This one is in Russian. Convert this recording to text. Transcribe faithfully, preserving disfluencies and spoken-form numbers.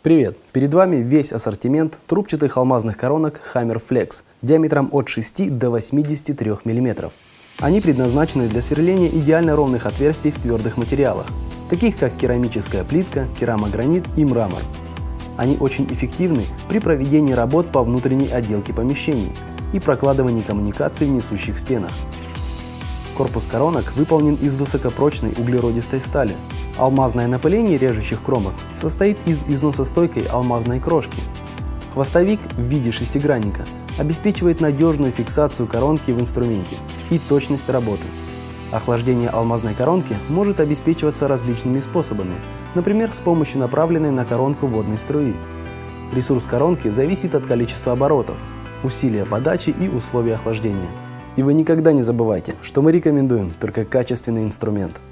Привет! Перед вами весь ассортимент трубчатых алмазных коронок Hammer Flex диаметром от шести до восьмидесяти трёх миллиметров. Они предназначены для сверления идеально ровных отверстий в твердых материалах, таких как керамическая плитка, керамогранит и мрамор. Они очень эффективны при проведении работ по внутренней отделке помещений и прокладывании коммуникаций в несущих стенах. Корпус коронок выполнен из высокопрочной углеродистой стали. Алмазное напыление режущих кромок состоит из износостойкой алмазной крошки. Хвостовик в виде шестигранника обеспечивает надежную фиксацию коронки в инструменте и точность работы. Охлаждение алмазной коронки может обеспечиваться различными способами, например, с помощью направленной на коронку водной струи. Ресурс коронки зависит от количества оборотов, усилия подачи и условий охлаждения. И вы никогда не забывайте, что мы рекомендуем только качественный инструмент.